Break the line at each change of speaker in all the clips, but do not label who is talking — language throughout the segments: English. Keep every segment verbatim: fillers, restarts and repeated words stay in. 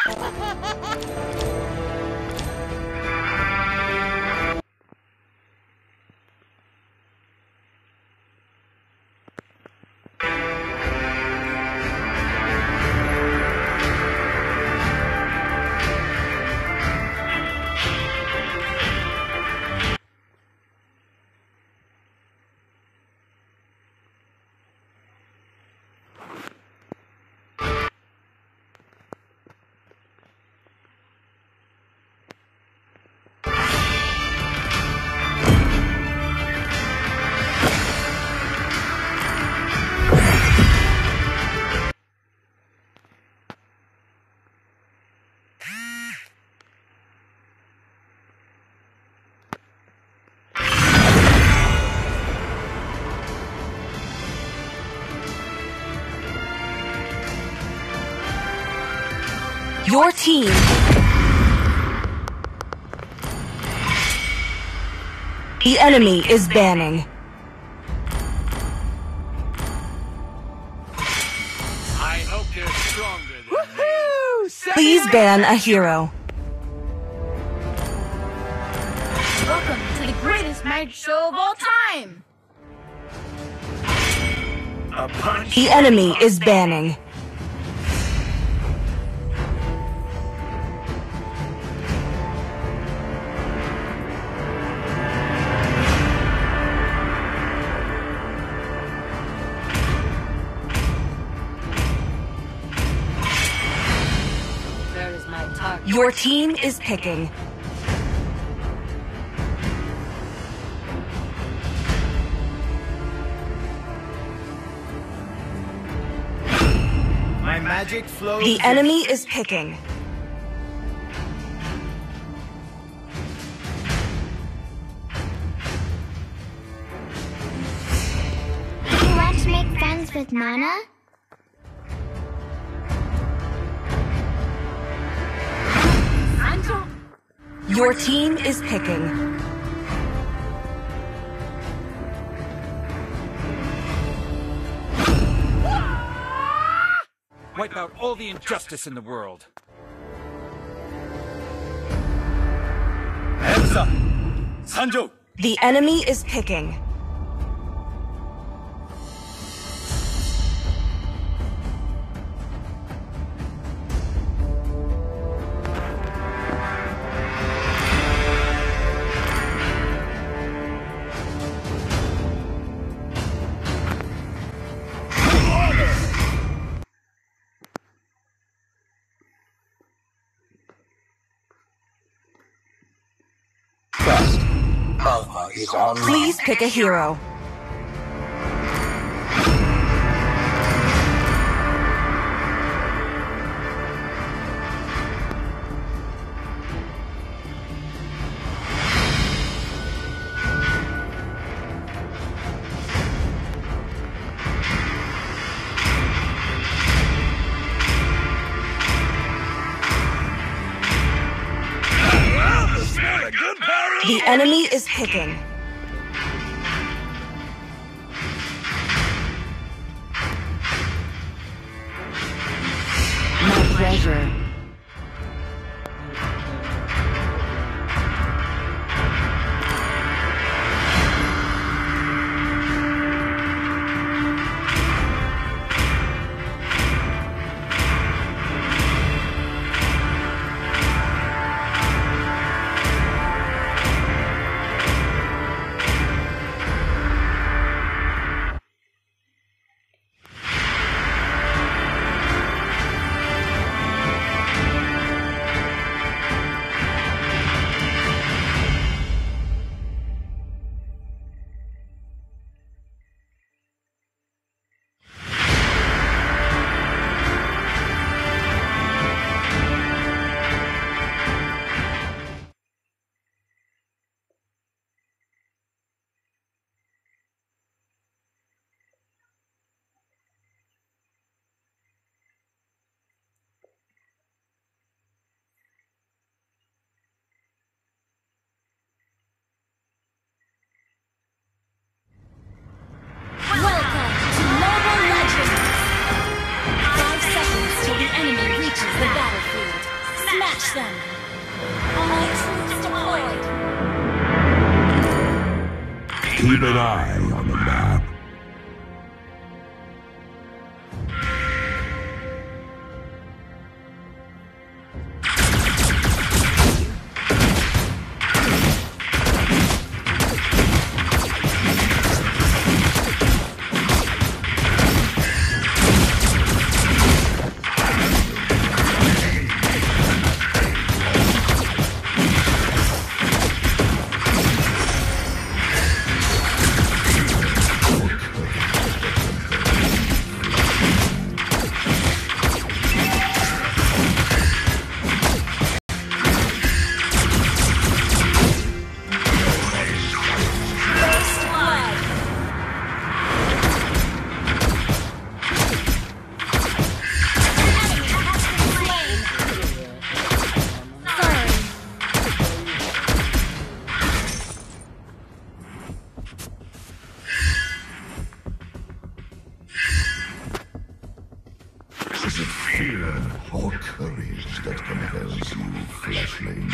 Your team The enemy is banning.
I hope you're stronger than me.
Please ban a hero.
Welcome to the greatest magic show of all time!
A punch.
The enemy is banning.
Where is my target?
Your team is picking.
My magic flows.
The enemy is picking.
Do you want to make friends with Nana?
Your team is picking.
Wipe out all the injustice in the world. Elsa! Sanjo!
The enemy is picking.
Trust. Alpha is online.
Please pick a hero. The enemy is picking.
My pleasure. Catch them! All troops deployed!
Keep an eye on the map. Is it fear or courage that compels you, fleshling?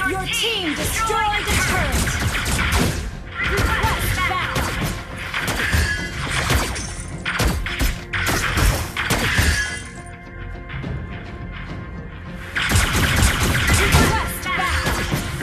Your team destroyed the turret. Request backup. Request backup.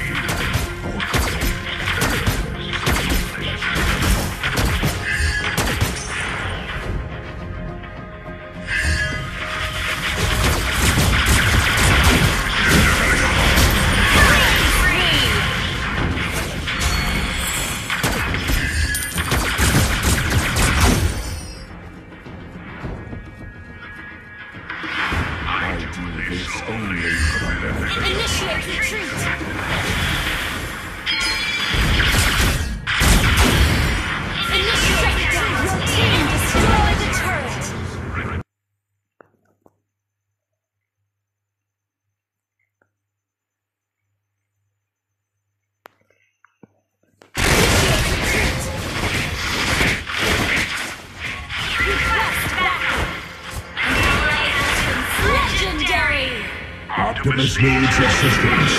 Initiate retreat! Initiate retreat! Your team destroyed the turret! Initiate retreat! Request backup! Legendary!
Optimus needs assistance.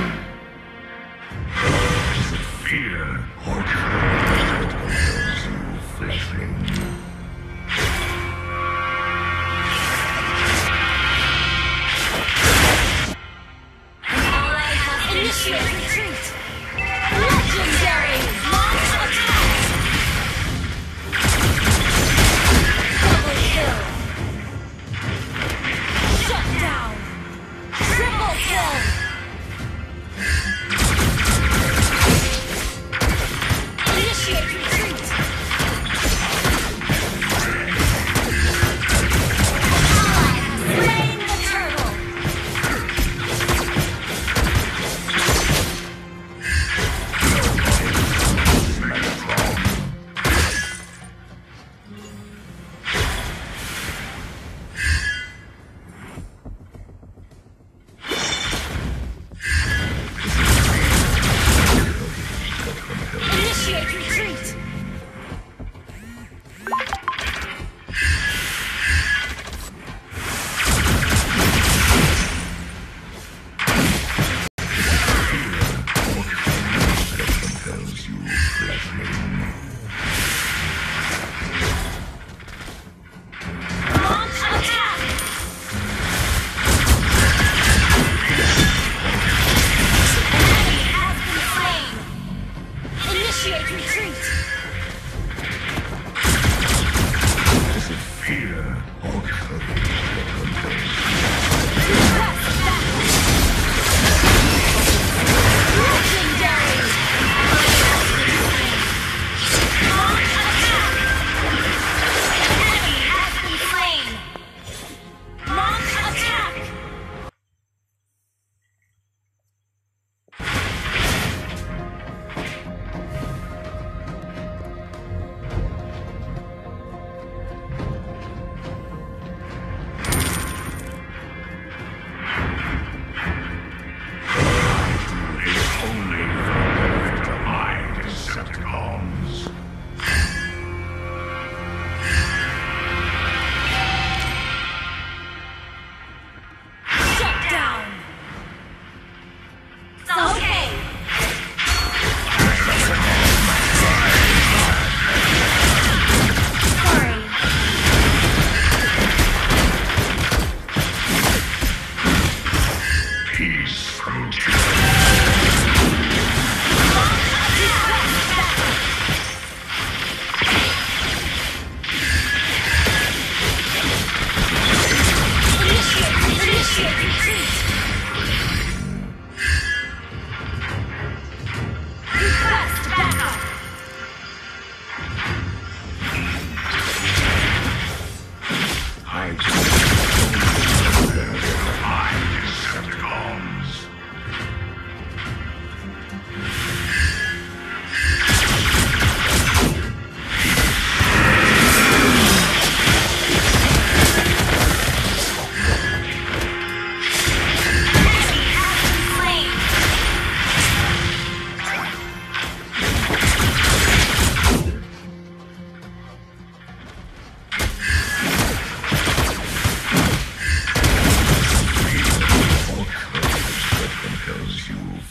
Fear.
Or courage that compels you, fleshling.
Initiate retreat! Legendary! Launch attack! Double kill! Shut down! Triple kill! Initiate retreat! Slain the turtle!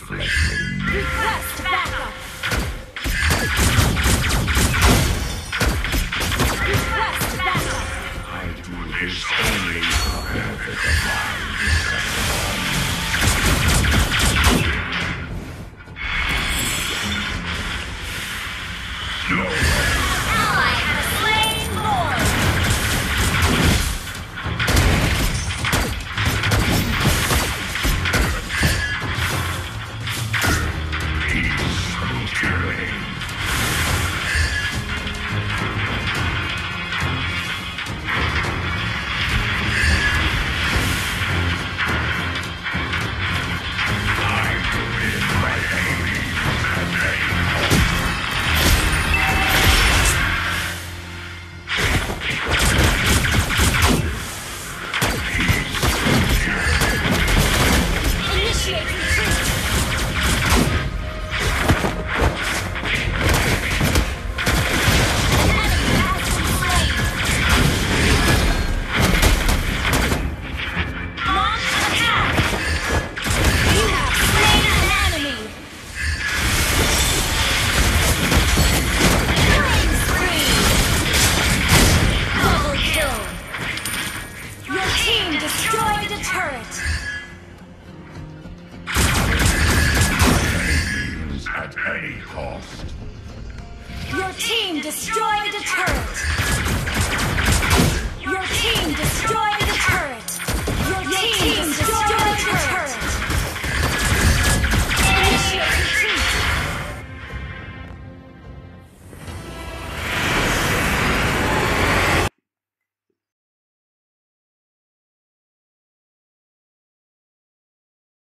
fledgling.
Request backup. Request backup.
I do this only for the benefit of my deception. No!
Ally has slain Lord.
Peaceful tyranny.
Initiate retreat. Enemy has been slain. Launch attack. You have slain an enemy. Killing spree. Double kill. Your team destroyed a turret.
Means at any cost.
Your team destroyed a turret. Your team destroyed